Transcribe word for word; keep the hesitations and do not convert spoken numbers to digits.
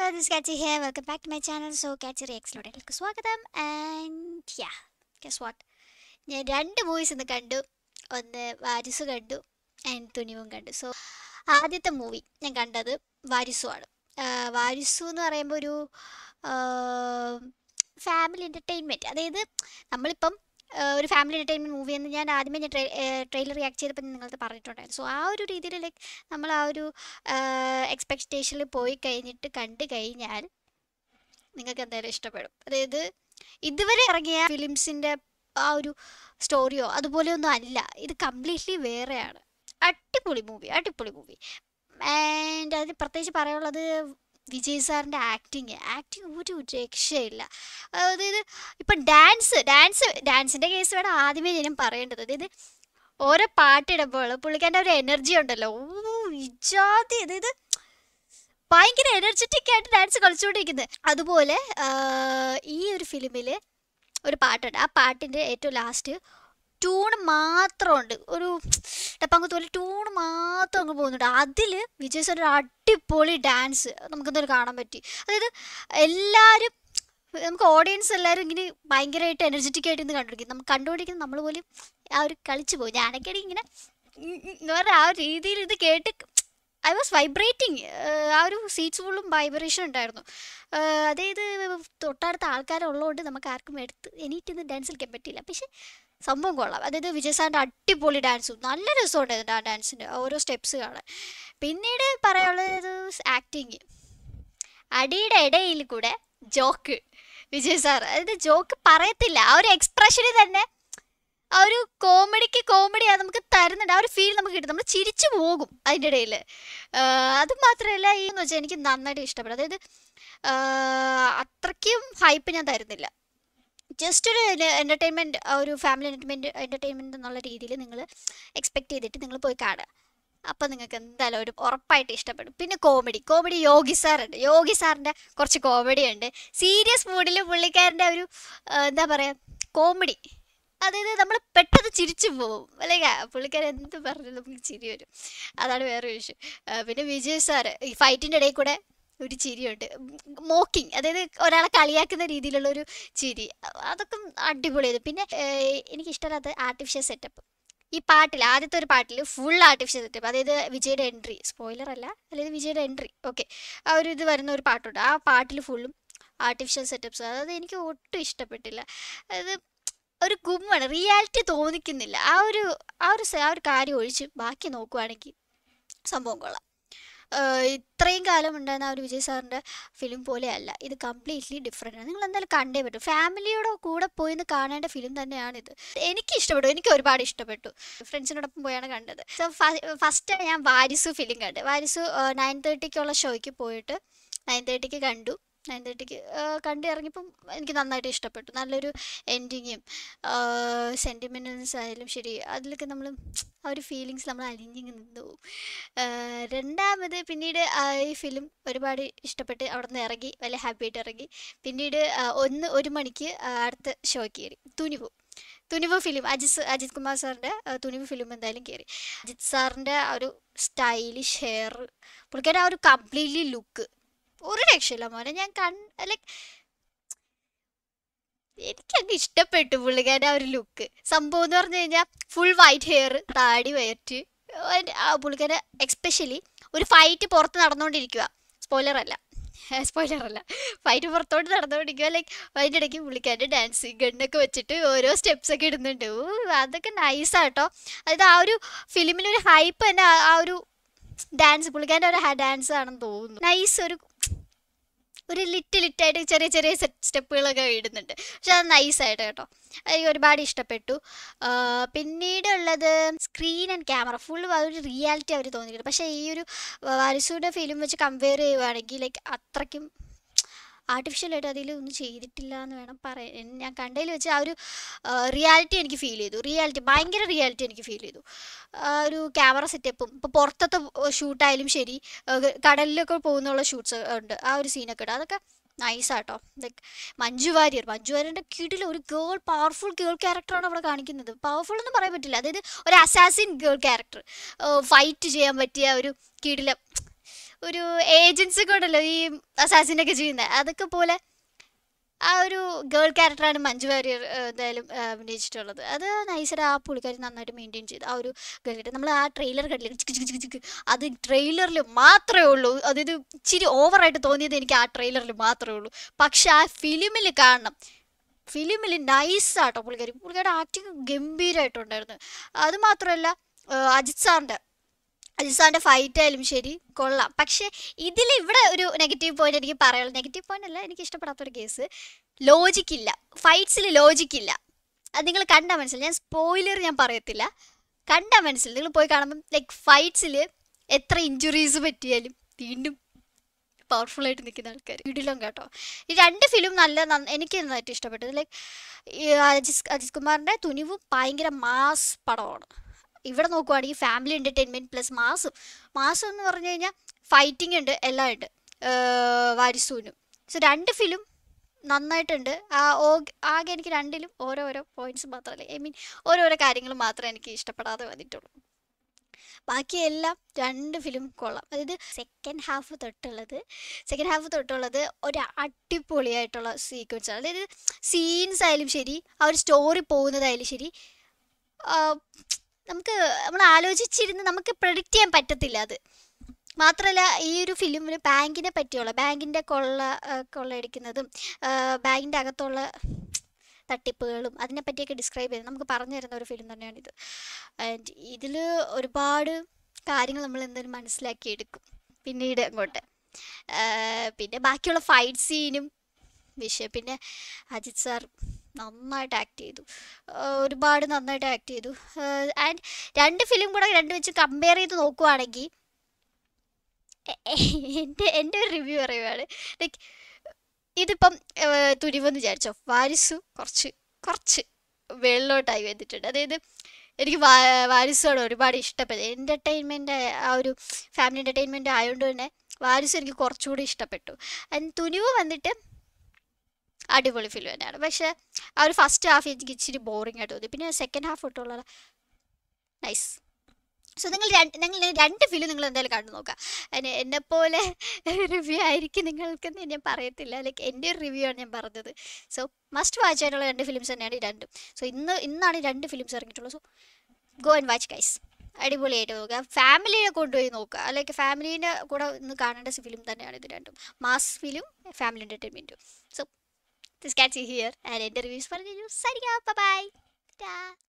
hello, this is Katzy here. Welcome back to my channel. So, Katzy Reacts ലോട്ടേക്ക് സ്വാഗതം. And yeah, guess what? ഞാൻ രണ്ട് movies ഇന്ന് കണ്ടു. ഒന്ന് വാരിസു കണ്ടു ആൻഡ് തുനിവും കണ്ടു. സോ ആദ്യത്തെ മൂവി ഞാൻ കണ്ടത് വാരിസു ആണ്. വാരിസു എന്ന് പറയുമ്പോൾ ഒരു ഫാമിലി എൻ്റർടൈൻമെൻറ്റ്, അതായത് നമ്മളിപ്പം ഒരു ഫാമിലി എൻ്റർടൈൻമെൻറ്റ് മൂവി എന്ന് ഞാൻ ആദ്യമേ ഞാൻ ട്രെയിലർ റിയാക്ട് ചെയ്തപ്പോൾ നിങ്ങളത് പറഞ്ഞിട്ടുണ്ടായിരുന്നു. സോ ആ ഒരു രീതിയിൽ ലൈക്ക് നമ്മൾ ആ ഒരു എക്സ്പെക്റ്റേഷനിൽ പോയി കഴിഞ്ഞിട്ട് കണ്ടു കഴിഞ്ഞാൽ നിങ്ങൾക്ക് എന്തായാലും ഇഷ്ടപ്പെടും. അതായത് ഇതുവരെ ഇറങ്ങിയ ഫിലിംസിൻ്റെ ആ ഒരു സ്റ്റോറിയോ അതുപോലെയൊന്നും അല്ല, ഇത് കംപ്ലീറ്റ്ലി വേറെയാണ്. അടിപൊളി മൂവി, അടിപൊളി മൂവി. ആൻഡ് അതിന് പ്രത്യേകിച്ച് പറയാനുള്ളത് വിജയ് സാറിൻ്റെ ആക്ടിങ് ആക്ടിങ് ഒരു രക്ഷയില്ല. അതായത് ഇപ്പം ഡാൻസ് ഡാൻസ് ഡാൻസിൻ്റെ കേസ് വേണം ആദ്യമേ ഞാൻ പറയേണ്ടത്. അതായത് ഓരോ പാട്ടിടുമ്പോൾ പുള്ളിക്കാരൻ്റെ ഒരു എനർജി ഉണ്ടല്ലോ, ഓ ഇജാതി, അതായത് ഭയങ്കര എനർജറ്റിക് ആയിട്ട് ഡാൻസ് കളിച്ചുകൊണ്ടിരിക്കുന്നത്. അതുപോലെ ഈ ഒരു ഫിലിമിൽ ഒരു പാട്ടുണ്ട്, ആ പാട്ടിൻ്റെ ഏറ്റവും ലാസ്റ്റ് ട്യൂണ് മാത്രമുണ്ട്, ഒരു ഡപ്പാങ്കത്ത് പോലെ ട്യൂണ് മാത്രം അങ്ങ് പോകുന്നുണ്ട്. അതിൽ വിജയ് സാർ ഒരു അടിപൊളി ഡാൻസ് നമുക്കെന്തായാലും കാണാൻ പറ്റി. അതായത് എല്ലാവരും നമുക്ക് ഓഡിയൻസ് എല്ലാവരും ഇങ്ങനെ ഭയങ്കരമായിട്ട് എനർജറ്റിക് ആയിട്ട് ഇന്ന് കണ്ടുപിടിക്കും. നമുക്ക് കണ്ടുപിടിക്കുന്നത് നമ്മൾ പോലും ആ ഒരു കളിച്ചു പോകും. ഞാനൊക്കെ ഇങ്ങനെ വേറെ ആ ഒരു രീതിയിൽ ഇത് കേട്ട് ഐ വാസ് വൈബ്രേറ്റിങ്. ആ ഒരു സീറ്റ്സ് ഫുള്ളും വൈബ്രേഷൻ ഉണ്ടായിരുന്നു. അതായത് തൊട്ടടുത്ത ആൾക്കാരുള്ളതുകൊണ്ട് നമുക്ക് ആർക്കും എടുത്ത് എണീറ്റ് ഇന്ന് ഡാൻസ് കളിക്കാൻ പറ്റില്ല. പക്ഷെ സംഭവം കൊള്ളാം. അതായത് വിജയ് സാറിൻ്റെ അടിപൊളി ഡാൻസും നല്ല രസമുണ്ടായിരുന്നു ആ ഡാൻസിൻ്റെ ഓരോ സ്റ്റെപ്സ് കാണാൻ. പിന്നീട് പറയാനുള്ളത് ആക്ടിങ്, അടിയുടെ ഇടയിൽ കൂടെ ജോക്ക് വിജയ് സാർ, അതായത് ജോക്ക് പറയത്തില്ല, ആ ഒരു എക്സ്പ്രഷനിൽ തന്നെ ആ ഒരു കോമഡിക്ക് കോമഡി നമുക്ക് തരുന്നുണ്ട്, ആ ഒരു ഫീൽ നമുക്ക് കിട്ടും, നമ്മൾ ചിരിച്ചു പോകും അതിൻ്റെ ഇടയിൽ. അത് മാത്രമല്ല ഈ എന്ന് വെച്ചാൽ എനിക്ക് നന്നായിട്ട് ഇഷ്ടപ്പെടും. അതായത് അത്രയ്ക്കും ഹൈപ്പ് ഞാൻ തരുന്നില്ല, ജസ്റ്റ് ഒരു എൻ്റർടൈൻമെൻറ്റ്, ഒരു ഫാമിലി എൻ്റർടൈൻമെൻറ്റ് എൻ്റർടൈൻമെൻറ്റ് എന്നുള്ള രീതിയിൽ നിങ്ങൾ എക്സ്പെക്റ്റ് ചെയ്തിട്ട് നിങ്ങൾ പോയി കാണുക. അപ്പം നിങ്ങൾക്ക് എന്തായാലും ഒരു ഉറപ്പായിട്ട് ഇഷ്ടപ്പെടും. പിന്നെ കോമഡി കോമഡി യോഗി സാറുണ്ട്, യോഗി സാറിൻ്റെ കുറച്ച് കോമഡി ഉണ്ട്. സീരിയസ് മൂഡിൽ പുള്ളിക്കാരൻ്റെ ഒരു എന്താ പറയുക കോമഡി, അതായത് നമ്മൾ പെട്ടെന്ന് ചിരിച്ചു പോകും. അല്ലെങ്കിൽ പുള്ളിക്കാരൻ എന്ത് പറഞ്ഞാലും നമുക്ക് ചിരി വരും, അതാണ് വേറെ വിഷയം. പിന്നെ വിജയ് സാറ് ഈ ഫൈറ്റിൻ്റെ ഇടയിൽ കൂടെ ഒരു ചിരിയുണ്ട്, മോക്കിങ്, അതായത് ഒരാളെ കളിയാക്കുന്ന രീതിയിലുള്ള ഒരു ചിരി, അതൊക്കെ അടിപൊളിയായത്. പിന്നെ എനിക്കിഷ്ടമല്ലാത്ത ആർട്ടിഫിഷ്യൽ സെറ്റപ്പ് ഈ പാട്ടിൽ, ആദ്യത്തെ ഒരു പാട്ടിൽ ഫുൾ ആർട്ടിഫിഷ്യൽ സെറ്റപ്പ്, അതായത് വിജയുടെ എൻട്രി, സ്പോയിലർ അല്ല, അല്ലെങ്കിൽ വിജയുടെ എൻട്രി, ഓക്കെ, ആ ഒരു ഇത് വരുന്ന ഒരു പാട്ടുണ്ട്, ആ പാട്ടിൽ ഫുള്ളും ആർട്ടിഫിഷ്യൽ സെറ്റപ്പ്സ്, അതായത് എനിക്ക് ഒട്ടും ഇഷ്ടപ്പെട്ടില്ല. അതായത് ഒരു ഗുമ്മാണ്, റിയാലിറ്റി തോന്നിക്കുന്നില്ല. ആ ഒരു ആ ഒരു ആ ഒരു കാര്യം ഒഴിച്ച് ബാക്കി നോക്കുവാണെങ്കിൽ സംഭവം കൊള്ളാം. ഇത്രയും കാലം ഉണ്ടായിരുന്ന ആ ഒരു വിജയ് സാറിൻ്റെ ഫിലിം പോലെയല്ല, ഇത് കംപ്ലീറ്റ്ലി ഡിഫറെൻ്റ് ആണ്. നിങ്ങൾ എന്തായാലും കണ്ടേ പറ്റും, ഫാമിലിയോടെ കൂടെ പോയിന്ന് കാണേണ്ട ഫിലിം തന്നെയാണിത്. എനിക്ക് ഇഷ്ടപ്പെട്ടു, എനിക്ക് ഒരുപാട് ഇഷ്ടപ്പെട്ടു. ഫ്രണ്ട്സിനോടൊപ്പം പോയാണ് കണ്ടത്. സോ ഫസ്റ്റ് ഞാൻ വാരിസു ഫിലിം കണ്ടു. വാരിസു നയൻ തേർട്ടിക്കുള്ള ഷോയ്ക്ക് പോയിട്ട് നയൻ തേർട്ടിക്ക് കണ്ടു. നയൻ തേർട്ടിക്ക് കണ്ട് ഇറങ്ങിയപ്പം എനിക്ക് നന്നായിട്ട് ഇഷ്ടപ്പെട്ടു. നല്ലൊരു എൻഡിങ്ങും സെൻറ്റിമെൻറ്റ്സ് ആയാലും ശരി, അതിലൊക്കെ നമ്മൾ ആ ഒരു ഫീലിങ്സ് നമ്മൾ അലിഞ്ഞിങ്ങ് നിന്നു പോകും. രണ്ടാമത് പിന്നീട് ഈ ഫിലിം ഒരുപാട് ഇഷ്ടപ്പെട്ട് അവിടെ നിന്ന് ഇറങ്ങി, വലിയ ഹാപ്പി ആയിട്ട് ഇറങ്ങി. പിന്നീട് ഒന്ന് ഒരു മണിക്ക് അടുത്ത ഷോയ്ക്ക് കയറി, തുനിവു തുനിവു ഫിലിം, അജിത് അജിത് കുമാർ സാറിൻ്റെ തുനിവു ഫിലിം എന്തായാലും കയറി. അജിത് സാറിൻ്റെ ആ ഒരു സ്റ്റൈലിഷ് ഹെയർ, പുള്ളിക്കാരുടെ ആ ഒരു കംപ്ലീറ്റ്ലി ലുക്ക് ഒരു രക്ഷയില്ല മോനെ. ഞാൻ കൺ ലൈക്ക് എനിക്കങ്ങ് ഇഷ്ടപ്പെട്ടു പുള്ളിക്കാരുടെ ആ ഒരു ലുക്ക്. സംഭവം എന്ന് പറഞ്ഞു കഴിഞ്ഞാൽ ഫുൾ വൈറ്റ് ഹെയർ, താടി വയറ്റ്, പുള്ളിക്കാരുടെ എക്സ്പെഷ്യലി ഒരു ഫൈറ്റ് പുറത്ത് നടന്നുകൊണ്ടിരിക്കുക, സ്പോയിലർ അല്ല സ്പോയിലർ അല്ല ഫൈറ്റ് പുറത്തോട്ട് നടന്നുകൊണ്ടിരിക്കുക, ലൈക്ക് അതിൻ്റെ ഇടയ്ക്ക് പുള്ളിക്കാരുടെ ഡാൻസ് ഗണ്ണൊക്കെ വെച്ചിട്ട് ഓരോ സ്റ്റെപ്സൊക്കെ ഇടുന്നുണ്ട്. ഓ അതൊക്കെ നൈസാട്ടോ. അതായത് ആ ഒരു ഫിലിമിനൊരു ഹൈപ്പ് തന്നെ ആ ഒരു ഡാൻസ്, പുള്ളിക്കാരൻ്റെ ഒരു ഡാൻസ് ആണെന്ന് തോന്നുന്നു. നൈസ്, ഒരു ഒരു ലിറ്റ് ലിറ്റായിട്ട് ചെറിയ ചെറിയ സ്റ്റെപ്പുകളൊക്കെ ഇടുന്നുണ്ട്, പക്ഷെ അത് നൈസായിട്ട് കേട്ടോ, എനിക്ക് ഒരുപാട് ഇഷ്ടപ്പെട്ടു. പിന്നീടുള്ളത് സ്ക്രീൻ ആൻഡ് ക്യാമറ ഫുൾ ഒരു റിയാലിറ്റി അവർ തോന്നിയിട്ടുണ്ട്. പക്ഷേ ഈ ഒരു വാരിസുയുടെ ഫിലിം വെച്ച് കമ്പയർ ചെയ്യുവാണെങ്കിൽ ലൈക്ക് അത്രയ്ക്കും ആർട്ടിഫിഷ്യലായിട്ട് അതിൽ ഒന്നും ചെയ്തിട്ടില്ല എന്ന് വേണം പറയാൻ. ഞാൻ കണ്ടതിൽ വെച്ച് ആ ഒരു റിയാലിറ്റി എനിക്ക് ഫീൽ ചെയ്തു, റിയാലിറ്റി ഭയങ്കര റിയാലിറ്റി എനിക്ക് ഫീൽ ചെയ്തു. ആ ഒരു ക്യാമറ സെറ്റപ്പും ഇപ്പോൾ പുറത്തത്തെ ഷൂട്ടായാലും ശരി, കടലിലൊക്കെ പോകുന്നുള്ള ഷൂട്ട്സ് ഉണ്ട്, ആ ഒരു സീനൊക്കെ ഉണ്ട്, അതൊക്കെ നൈസാട്ടോ. ലൈക്ക് മഞ്ജു വാര്യർ മഞ്ജു വാര്യരുടെ കീഴിൽ ഒരു ഗേൾ, പവർഫുൾ ഗേൾ ക്യാരക്ടറാണ് അവിടെ കാണിക്കുന്നത്. പവർഫുൾ ഒന്നും പറയാൻ പറ്റില്ല, അതായത് ഒരു അസാസിൻ ഗേൾ ക്യാരക്ടർ, ഫൈറ്റ് ചെയ്യാൻ പറ്റിയ ഒരു കീഴിലെ ഒരു ഏജൻസി കൂടല്ലോ ഈ അസാസിനൊക്കെ ചെയ്യുന്നത്, അതൊക്കെ പോലെ ആ ഒരു ഗേൾ ക്യാരക്ടറാണ് മഞ്ജു വാര്യർ എന്തായാലും അഭിനയിച്ചിട്ടുള്ളത്. അത് നൈസർ ആ പുള്ളിക്കാരി നന്നായിട്ട് മെയിൻറ്റെയിൻ ചെയ്ത് ആ ഒരു ഗേൾ ക്യാരക്ടർ. നമ്മൾ ആ ട്രെയിലർ കണ്ടില്ല, ചിക്ക് ചിക്ക് ചിക്ക് ചിക്ക്, അത് ട്രെയിലറിൽ മാത്രമേ ഉള്ളൂ. അതായത് ഇച്ചിരി ഓവറായിട്ട് തോന്നിയത് എനിക്ക് ആ ട്രെയിലറിൽ മാത്രമേ ഉള്ളൂ. പക്ഷെ ആ ഫിലിമിൽ കാണണം, ഫിലിമിൽ നൈസാട്ടോ പുള്ളിക്കാരി, പുള്ളിക്കാരുടെ ആക്ടിങ് ഗംഭീരമായിട്ടുണ്ടായിരുന്നു. അതുമാത്രമല്ല അജിത് സാറിൻ്റെ അജിത് സാറിൻ്റെ ഫൈറ്റ് ആയാലും ശരി കൊള്ളാം. പക്ഷേ ഇതിൽ ഇവിടെ ഒരു നെഗറ്റീവ് പോയിന്റ് എനിക്ക് പറയാനുള്ളത്, നെഗറ്റീവ് പോയിന്റ് അല്ല, എനിക്ക് ഇഷ്ടപ്പെടാത്തൊരു കേസ്, ലോജിക്കില്ല, ഫൈറ്റ്സിൽ ലോജിക്കില്ല. അത് നിങ്ങൾ കണ്ടാൽ മനസ്സിലായി, ഞാൻ സ്പോയിലർ ഞാൻ പറയത്തില്ല, കണ്ടാൽ മനസ്സിലായി. നിങ്ങൾ പോയി കാണുമ്പം ലൈക്ക് ഫൈറ്റ്സിൽ എത്ര ഇഞ്ചുറീസ് പറ്റിയാലും വീണ്ടും പവർഫുള്ളായിട്ട് നിൽക്കുന്ന ആൾക്കാർ വീട്ടിലും കേട്ടോ. ഈ രണ്ട് ഫിലിം നല്ല എനിക്ക് നന്നായിട്ട് ഇഷ്ടപ്പെട്ടത്. ലൈക്ക് അജിത് അജിത് കുമാറിൻ്റെ തുനിവ് ഭയങ്കര മാസ് പടമാണ്. ഇവിടെ നോക്കുവാണെങ്കിൽ ഫാമിലി എൻ്റർടൈൻമെൻറ്റ് പ്ലസ് മാസും, മാസം എന്ന് പറഞ്ഞു കഴിഞ്ഞാൽ ഫൈറ്റിംഗ് ഉണ്ട്, എല്ലാം ഉണ്ട് വാരിസൂനും. സോ രണ്ട് ഫിലിം നന്നായിട്ടുണ്ട്. ആ ഓ ആകെ എനിക്ക് രണ്ടിലും ഓരോരോ പോയിൻറ്റ്സ് മാത്രമല്ല, ഐ മീൻ ഓരോരോ കാര്യങ്ങൾ മാത്രമേ എനിക്ക് ഇഷ്ടപ്പെടാതെ വന്നിട്ടുള്ളൂ. ബാക്കിയെല്ലാം രണ്ട് ഫിലിം കൊള്ളാം. അതായത് സെക്കൻഡ് ഹാഫ് തൊട്ടുള്ളത് സെക്കൻഡ് ഹാഫ് തൊട്ടുള്ളത് ഒരു അടിപൊളിയായിട്ടുള്ള സീക്വൻസാണ്. അതായത് സീൻസ് ആയാലും ശരി, ആ ഒരു സ്റ്റോറി പോകുന്നതായാലും ശരി, നമുക്ക് നമ്മൾ ആലോചിച്ചിരുന്ന് നമുക്ക് പ്രെഡിക്റ്റ് ചെയ്യാൻ പറ്റത്തില്ല. അത് മാത്രമല്ല ഈ ഒരു ഫിലിമിന് ബാങ്കിനെ പറ്റിയുള്ള, ബാങ്കിൻ്റെ കൊള്ള കൊള്ളയടിക്കുന്നതും ബാങ്കിൻ്റെ അകത്തുള്ള തട്ടിപ്പുകളും അതിനെപ്പറ്റിയൊക്കെ ഡിസ്ക്രൈബ് ചെയ്ത് നമുക്ക് പറഞ്ഞു തരുന്ന ഒരു ഫിലിം തന്നെയാണിത്. ആൻഡ് ഇതിൽ ഒരുപാട് കാര്യങ്ങൾ നമ്മൾ എന്തായാലും മനസ്സിലാക്കിയെടുക്കും പിന്നീട് അങ്ങോട്ട്. പിന്നെ ബാക്കിയുള്ള ഫൈറ്റ് സീനും വിഷയം, പിന്നെ അജിത് സാർ നന്നായിട്ട് ആക്ട് ചെയ്തു, ഒരുപാട് നന്നായിട്ട് ആക്ട് ചെയ്തു. ആൻഡ് രണ്ട് ഫിലിം കൂടെ രണ്ട് വെച്ച് കമ്പയർ ചെയ്ത് നോക്കുവാണെങ്കിൽ എൻ്റെ എൻ്റെ ഒരു റിവ്യൂ പറയുവാണ്. ലൈക്ക് ഇതിപ്പം തുനിവെന്ന് വിചാരിച്ചോ, വാരിസു കുറച്ച് കുറച്ച് വെള്ളോട്ടായി വന്നിട്ടുണ്ട്. അതായത് എനിക്ക് വാ വാരിസോട് ഒരുപാട് ഇഷ്ടപ്പെട്ടു. എൻ്റർടൈൻമെൻറ്റ് ആ ഒരു ഫാമിലി എൻ്റർടൈൻമെൻറ്റ് ആയതുകൊണ്ട് തന്നെ വാരിസു എനിക്ക് കുറച്ചുകൂടി ഇഷ്ടപ്പെട്ടു. ആൻഡ് തുനിവ് വന്നിട്ട് അടിപൊളി ഫിലിം തന്നെയാണ്. പക്ഷേ ആ ഒരു ഫസ്റ്റ് ഹാഫ് എനിക്ക് ഇച്ചിരി ബോറിംഗ് ആയിട്ട് തോന്നി. പിന്നെ സെക്കൻഡ് ഹാഫ് തൊട്ടുള്ള നൈസ്. സോ നിങ്ങൾ രണ്ട് നിങ്ങൾ രണ്ട് ഫിലിം നിങ്ങൾ എന്തായാലും കണ്ടു നോക്കാം. അതിന് എന്നെപ്പോലെ റിവ്യൂ ആയിരിക്കും നിങ്ങൾക്കെന്ന് ഞാൻ പറയത്തില്ല, ലൈക്ക് എൻ്റെ ഒരു റിവ്യൂ ആണ് ഞാൻ പറഞ്ഞത്. സോ മസ്റ്റ് വാച്ച് ആയിട്ടുള്ള രണ്ട് ഫിലിംസ് തന്നെയാണ് ഈ രണ്ടും. സോ ഇന്ന് ഇന്നാണ് ഈ രണ്ട് ഫിലിംസ് ഇറങ്ങിയിട്ടുള്ളത്. So go and watch guys, അടിപൊളിയായിട്ട് നോക്കുക, ഫാമിലിയെ കൊണ്ടുപോയി നോക്കുക. അല്ലെങ്കിൽ ഫാമിലീൻ്റെ കൂടെ ഇന്ന് കാണേണ്ട ഫിലിം തന്നെയാണ് ഇത് രണ്ടും, മാസ് ഫിലിം, ഫാമിലി എൻ്റർടൈൻമെൻറ്റും. സോ ദിസ് കാറ്റ്സി ഹിയർ ആൻഡ് എൻ്റെ റിവ്യൂസ് പറഞ്ഞു. Signing off, bye by.